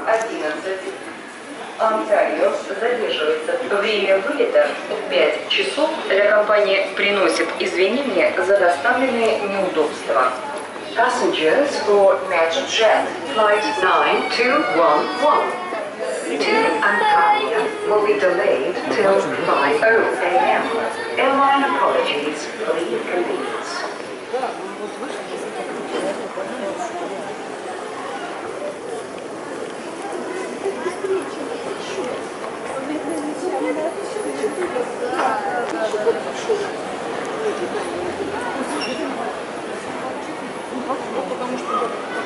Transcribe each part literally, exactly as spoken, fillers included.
одиннадцать. Онтарио задерживается. Время вылета пять часов. Авиакомпания приносит извинения за доставленные неудобства. Passengers for NetJet flight nine two one one to Antalya will be delayed till five a m Airline apologies for the inconvenience. Потому что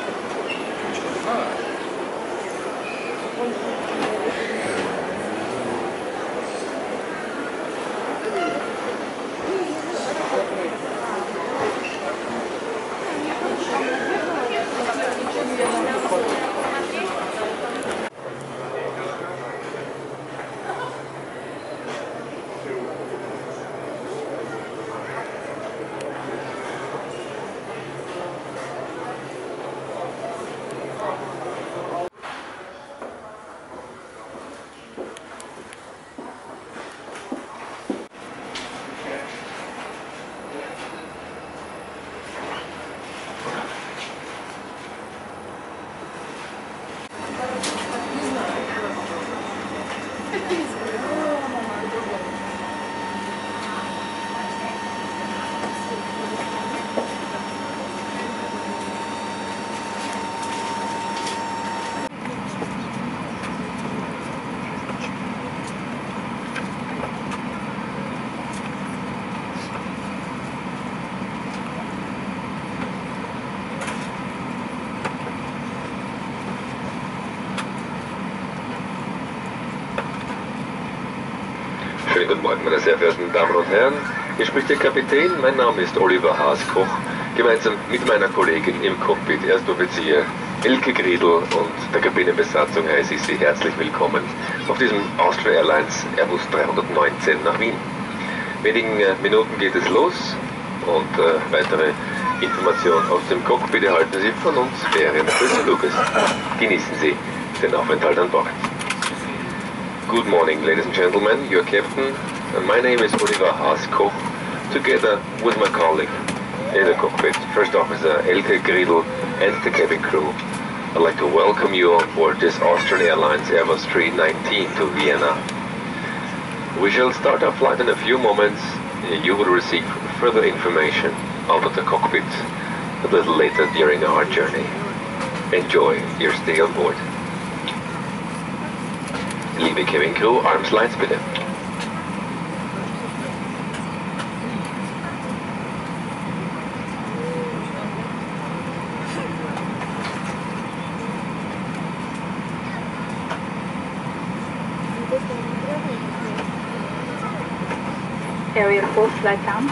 Schönen guten Morgen, meine sehr verehrten Damen und Herren. Hier spricht Ihr Kapitän. Mein Name ist Oliver Haaskoch. Gemeinsam mit meiner Kollegin im Cockpit, Erstoffizier Elke Griedl und der Kabinenbesatzung heiße ich Sie herzlich willkommen auf diesem Austrian Airlines Airbus dreihundertneunzehn nach Wien. In wenigen Minuten geht es los und äh, weitere Informationen aus dem Cockpit erhalten Sie von uns während des Fluges. Genießen Sie den Aufenthalt an Bord. Good morning, ladies and gentlemen, your captain. My name is Oliver Haaskoch, together with my colleague in the cockpit, First Officer Elke Griedl and the cabin crew. I'd like to welcome you on board this Austrian Airlines Airbus three nineteen to Vienna. We shall start our flight in a few moments. You will receive further information out of the cockpit a little later during our journey. Enjoy your stay on board. Liebe Cabin Crew, Armslights bitte. Area four, flight down.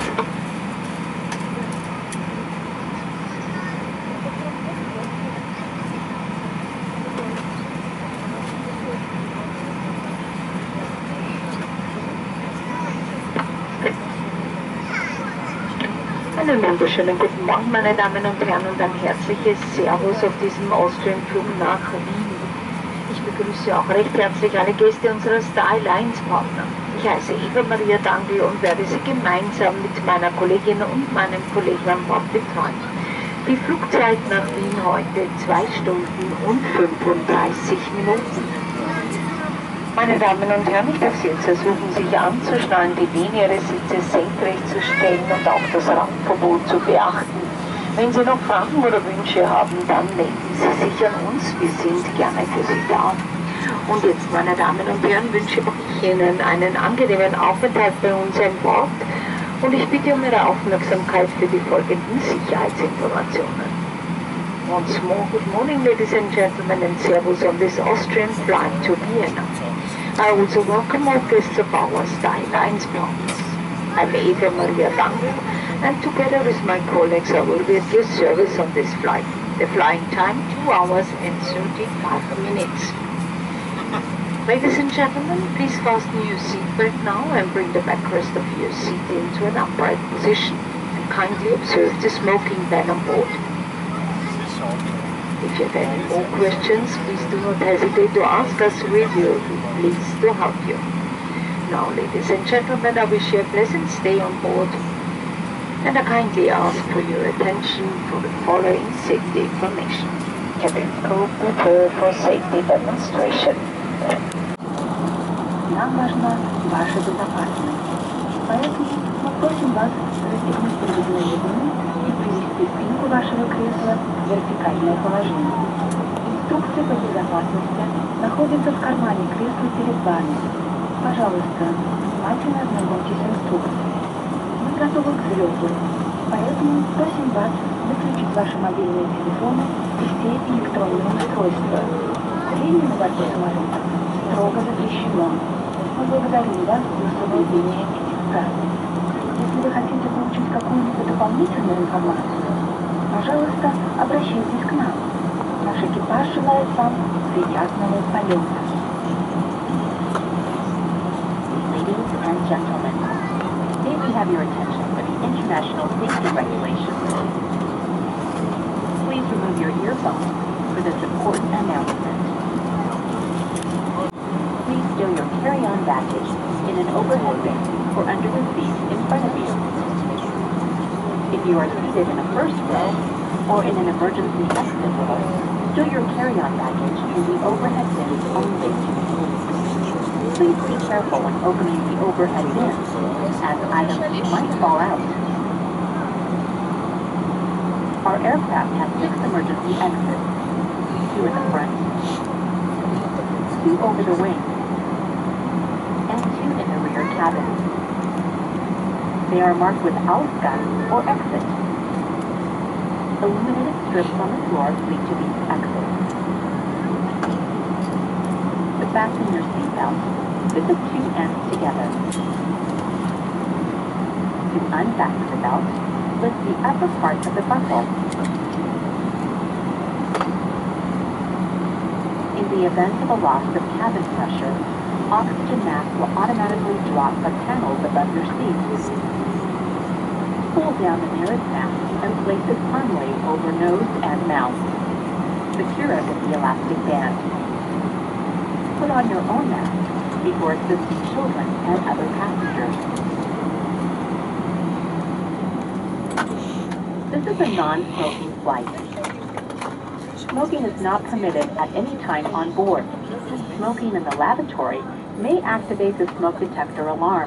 Einen wunderschönen guten Morgen, meine Damen und Herren, und ein herzliches Servus auf diesem Austrian-Flug nach Wien. Ich begrüße auch recht herzlich alle Gäste unserer Star Alliance-Partner. Ich heiße Eva Maria Dangl und werde Sie gemeinsam mit meiner Kollegin und meinem Kollegen an Bord betreuen. Die Flugzeit nach Wien heute zwei Stunden und fünfunddreißig Minuten. Meine Damen und Herren, ich darf Sie jetzt ersuchen, sich anzuschnallen, die Venen Ihrer Sitze senkrecht zu stellen und auch das Randverbot zu beachten. Wenn Sie noch Fragen oder Wünsche haben, dann wenden Sie sich an uns. Wir sind gerne für Sie da. Und jetzt, meine Damen und Herren, wünsche ich Ihnen einen angenehmen Aufenthalt bei uns an Bord. Und ich bitte um Ihre Aufmerksamkeit für die folgenden Sicherheitsinformationen. Once more, good morning, ladies and gentlemen, and servus on this Austrian flight to Vienna. I also welcome all guests of our Star Alliance partners. I'm Eva Maria Dangl, and together with my colleagues I will be at your service on this flight. The flying time, two hours and thirty-five minutes. Ladies and gentlemen, please fasten your seatbelt now and bring the backrest of your seat into an upright position. And kindly observe the smoking ban on board. If you have any more questions, please do not hesitate to ask us. We will be pleased to help you. Now, ladies and gentlemen, I wish you a pleasant stay on board, and I kindly ask for your attention for the following safety information. Cabin crew prepare for safety demonstration. Нам важна ваша безопасность, поэтому мы просим вас расстегнуть передние ремни и привести спинку вашего кресла в вертикальное положение. Инструкция по безопасности находится в кармане кресла перед вами. Пожалуйста, внимательно ознакомьтесь с инструкцией. Мы готовы к взлету, поэтому просим вас выключить ваши мобильные телефоны и все электронные устройства. Курение на борту самолета строго запрещено. Мы благодарим вас за соблюдение этих правил. Если вы хотите получить какую-нибудь дополнительную информацию, пожалуйста, обращайтесь к нам. Наш экипаж желает вам приятного полета. Ladies and gentlemen, may we have your attention for the international safety regulations. Please remove your earphones for this important announcement. Please stow your carry-on baggage in an overhead bin or under the seat in front of you. If you are seated in a first row or in an emergency exit row, stow your carry-on baggage in the overhead bins only. Please be careful when opening the overhead bins, as items might fall out. Our aircraft has six emergency exits, two in the front, two over the wing, and two in the rear cabin. They are marked with Ausgang or exit. Illuminated strips on the floor lead to these exits. To fasten your seatbelt, put the two ends together. To unfasten the belt, lift the upper part of the buckle. In the event of a loss of cabin pressure, oxygen mask will automatically drop the panels above your seat. Pull down the nearest mask and place it firmly over nose and mouth. Secure it with the elastic band. Put on your own mask before assisting children and other passengers. This is a non-smoking flight. Smoking is not permitted at any time on board. Smoking in the lavatory may activate the smoke detector alarm.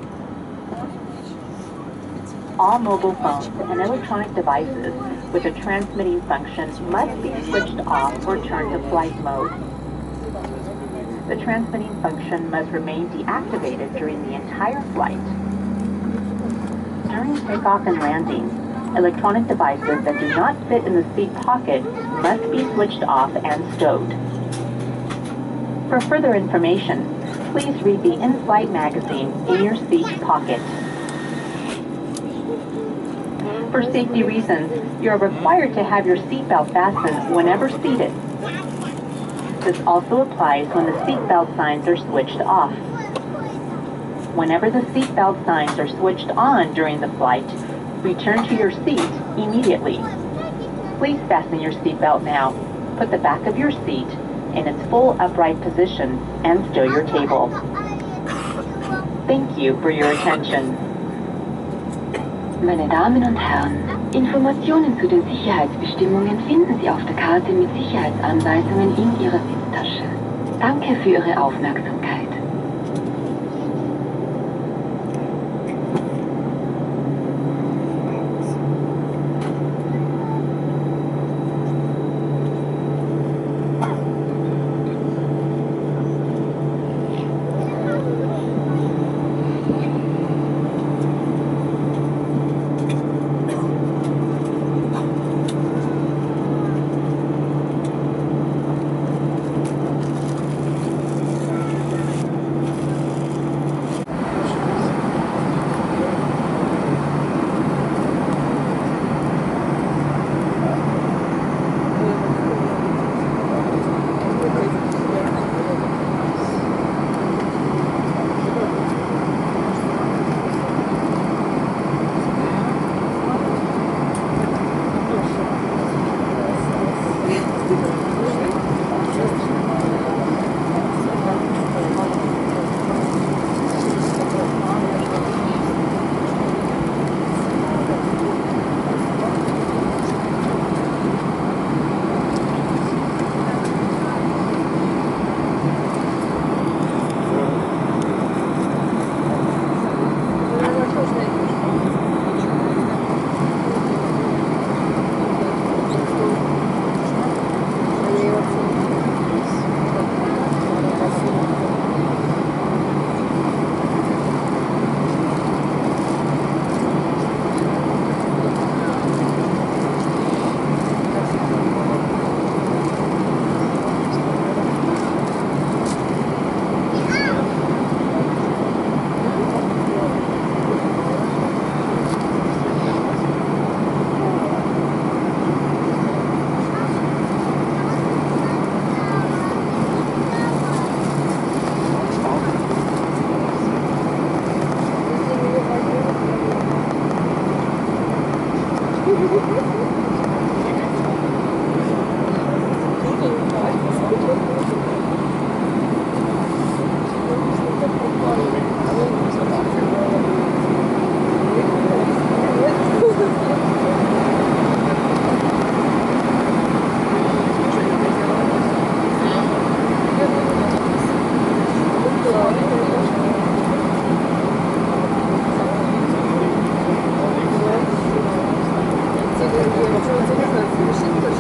All mobile phones and electronic devices with a transmitting function must be switched off or turned to flight mode. The transmitting function must remain deactivated during the entire flight. During takeoff and landing, electronic devices that do not fit in the seat pocket must be switched off and stowed. For further information, please read the in-flight magazine in your seat pocket. For safety reasons, you are required to have your seatbelt fastened whenever seated. This also applies when the seatbelt signs are switched off. Whenever the seatbelt signs are switched on during the flight, return to your seat immediately. Please fasten your seatbelt now. Put the back of your seat in its full upright position and stow your table. Thank you for your attention. Meine Damen und Herren, Informationen zu den Sicherheitsbestimmungen finden Sie auf der Karte mit Sicherheitsanweisungen in Ihrer Sitztasche. Danke für Ihre Aufmerksamkeit.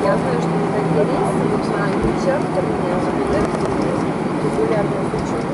я знаю, что такие рейсы, собственно, они чартерные, особенно регулярные причем.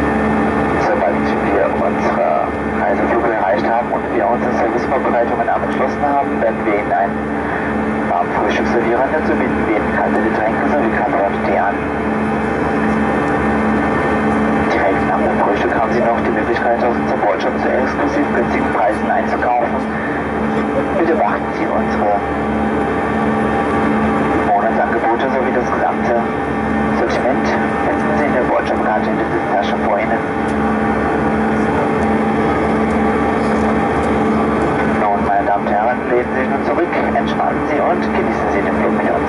Servicevorbereitungen am abgeschlossen haben, werden wir Ihnen ein warmes Frühstück servieren. Dazu bieten wir Ihnen kalte Getränke sowie Kaffee und Tee an. Direkt nach dem Frühstück haben Sie noch die Möglichkeit, aus unserem Boardshop zu exklusiv günstigen Preisen einzukaufen. Bitte beachten Sie unsere Monatsangebote sowie das gesamte Sortiment finden Sie in der Boardshop-Karte in der Sitztasche vor Ihnen. Nun, meine Damen und Herren, lehnen Sie sich nun zurück, entspannen Sie und genießen Sie den Flug mit uns.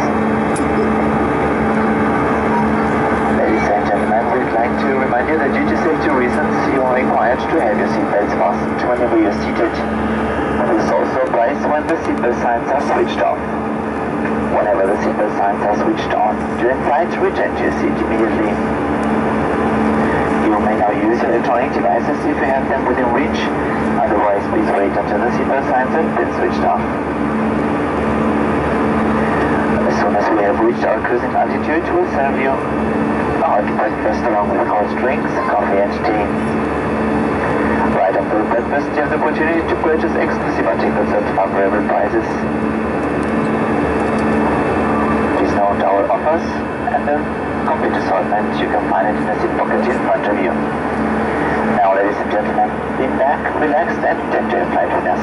Ladies and gentlemen, we'd like to remind you that due to safety reasons, you are required to have your seatbelts fastened whenever you're seated. This also applies when the seatbelt signs are switched off. Whenever the seatbelt signs are switched on during flight, return to your seat immediately. You may now use your electronic devices if you have them within reach. Otherwise, please wait until the seatbelt signs have been switched off. As soon as we have reached our cruising altitude, we'll serve you a hot breakfast along with cold drinks, coffee and tea. Right after the breakfast, you have the opportunity to purchase exclusive articles at favorable prices. Please note our offers and the complete assortment. You can find it in the seat pocket in front of you. Now, ladies and gentlemen, lean back, relax and enjoy your flight with us.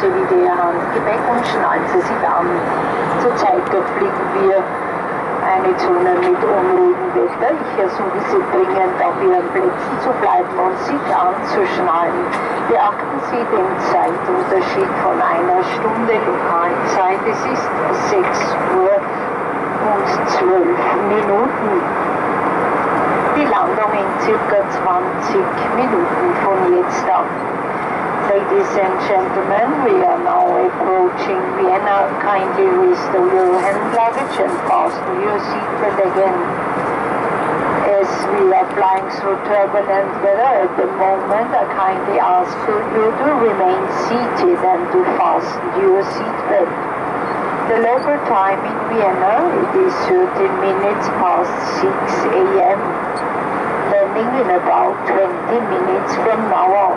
Sie wieder Ihr Handgepäck und schnallen Sie sich an. Zurzeit fliegen wir eine Zone mit unruhigem Wetter. Ich ersuche Sie dringend, auf Ihren Plätzen zu bleiben und sich anzuschnallen. Beachten Sie den Zeitunterschied von einer Stunde Lokalzeit. Es ist sechs Uhr und zwölf Minuten. Die Landung in circa zwanzig Minuten von jetzt ab. Ladies and gentlemen, we are now approaching Vienna. Kindly restore your hand luggage and fasten your seatbelt again. As we are flying through turbulent weather at the moment, I kindly ask you to remain seated and to fasten your seatbelt. The local time in Vienna, it is thirteen minutes past six A M Landing in about twenty minutes from now on.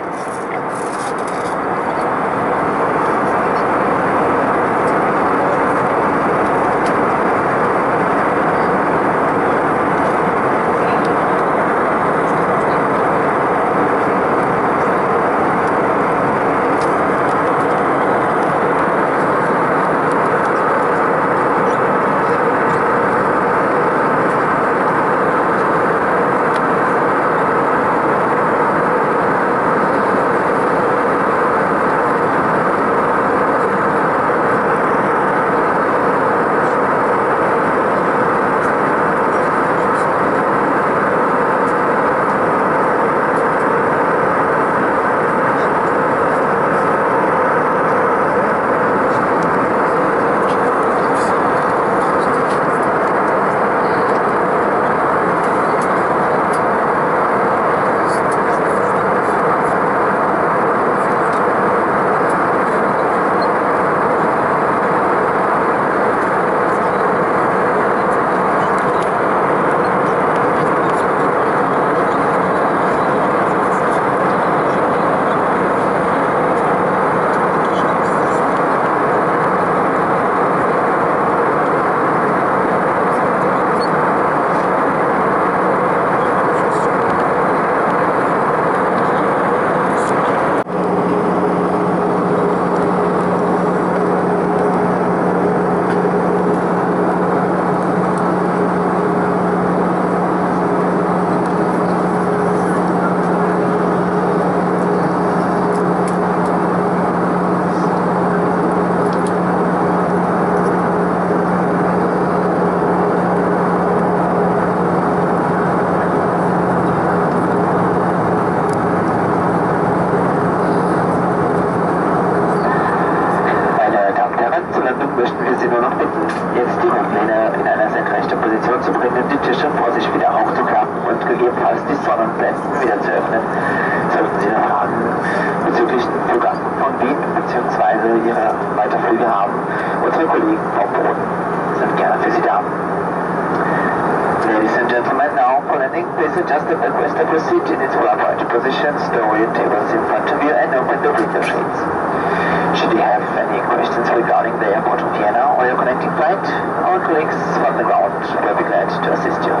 Should you have any questions regarding the airport of Vienna or your connecting flight, our colleagues from the ground will be glad to assist you.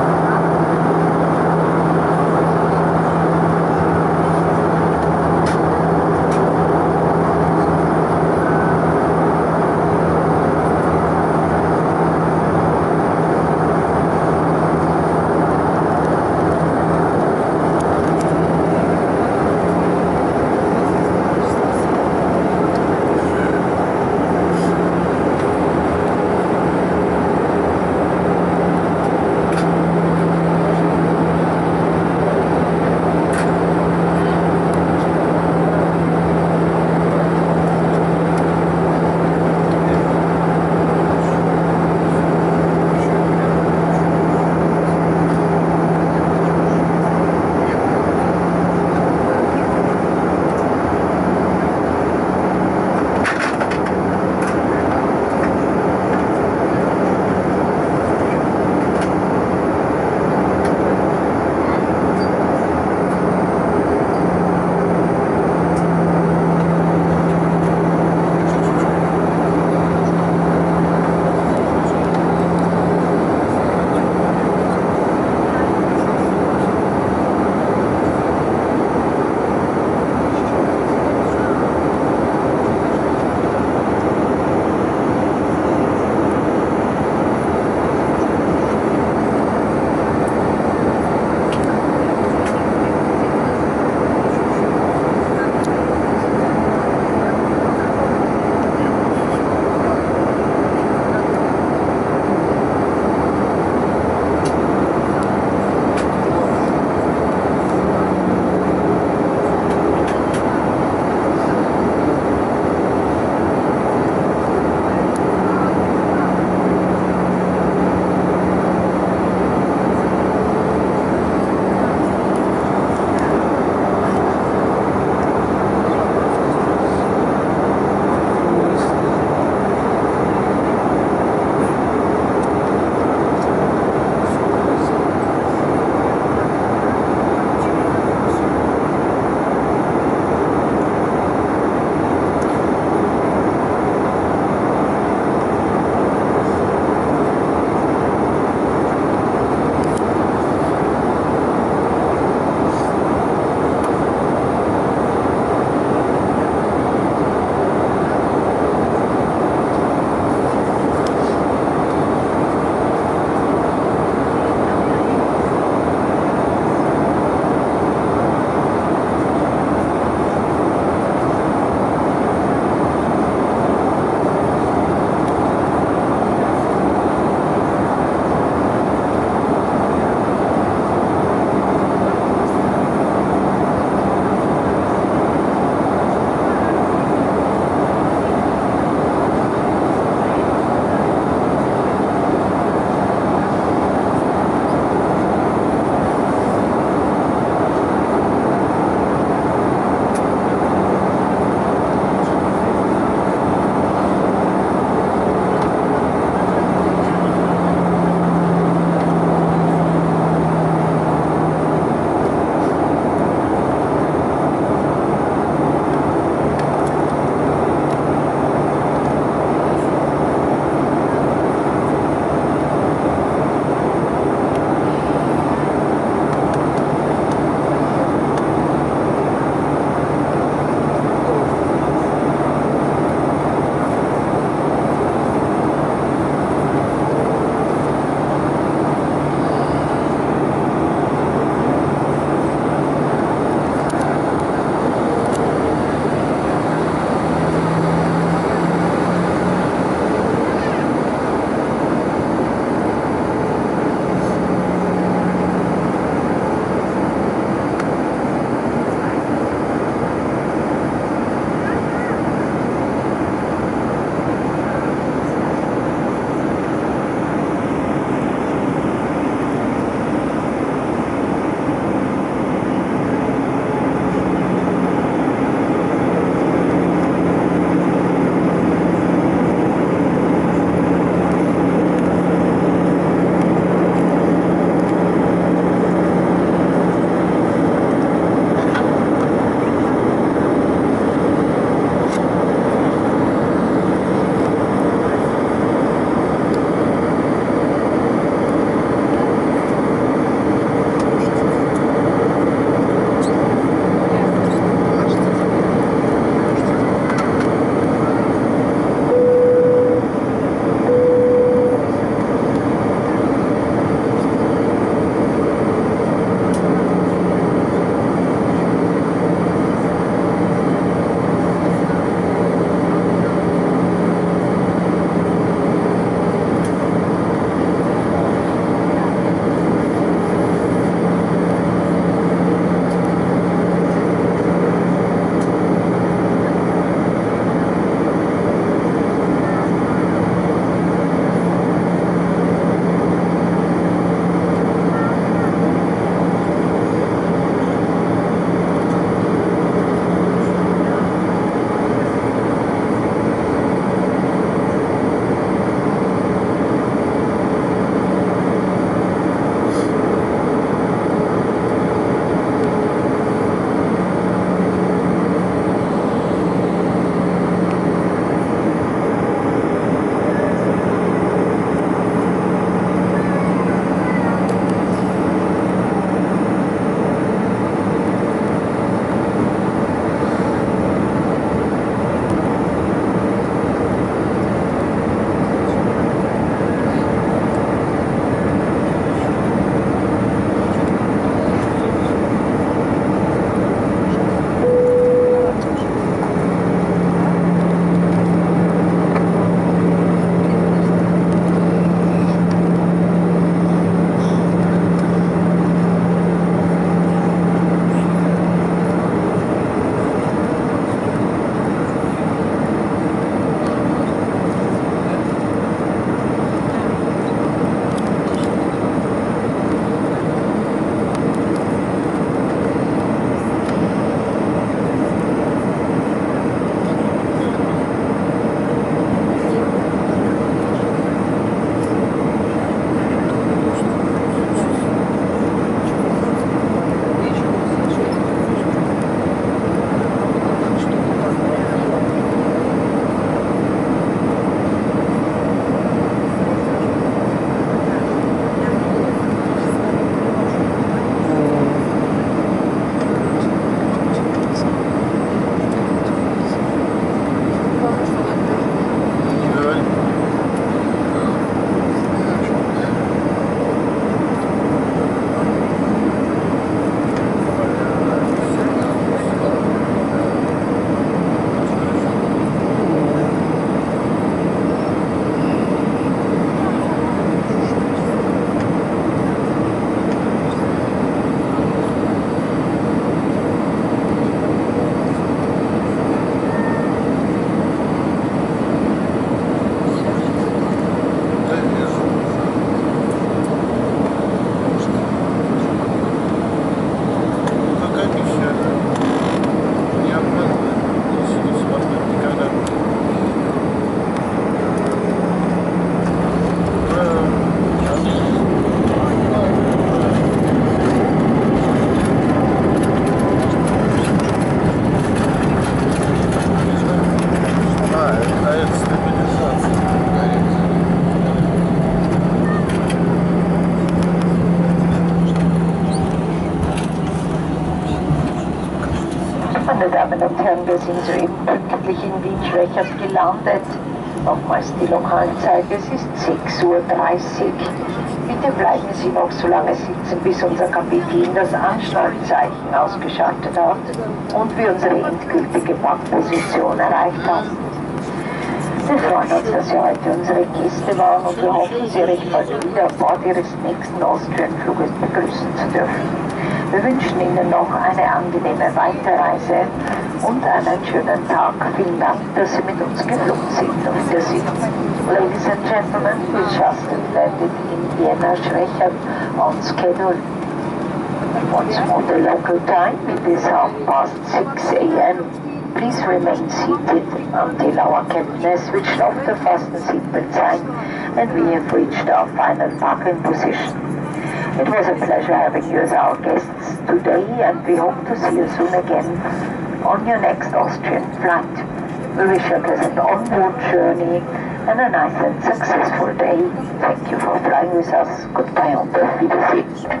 Meine Damen und Herren, wir sind soeben pünktlich in Wien-Schwächert gelandet. Nochmals die Lokalzeit, es ist sechs Uhr dreißig. Bitte bleiben Sie noch so lange sitzen, bis unser Kapitän das Anschnallzeichen ausgeschaltet hat und wir unsere endgültige Parkposition erreicht haben. Wir freuen uns, dass Sie heute unsere Gäste waren und wir hoffen, Sie recht bald wieder an Bord Ihres nächsten Austrian-Fluges begrüßen zu dürfen. Wir wünschen Ihnen noch eine angenehme Weiterreise und einen schönen Tag. Vielen Dank, dass Sie mit uns geflogen sind. Auf Wiedersehen. Ladies and gentlemen, we just landed in Vienna Schwächert on schedule. Once more the local time, it is half past six a m Please remain seated until our captain has switched off the fasten seatbelt sign and we have reached our final parking position. It was a pleasure having you as our guests today, and we hope to see you soon again on your next Austrian flight. We wish you a pleasant onward journey and a nice and successful day. Thank you for flying with us. Goodbye und auf Wiedersehen.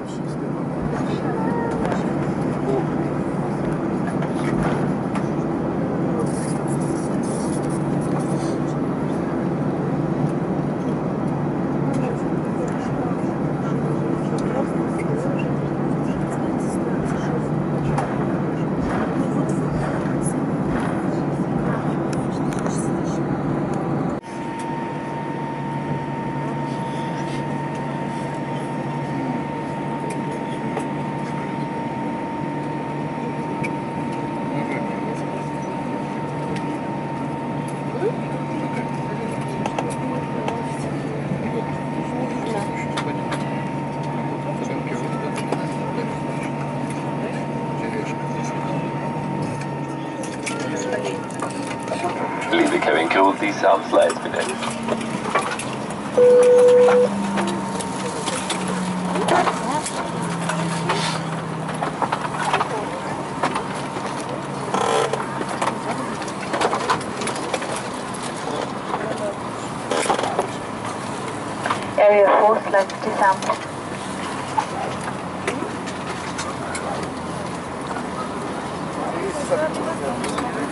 Liebe Cabin Crew, die Soundslides bitte. Area four, slides disarmed. Thank you.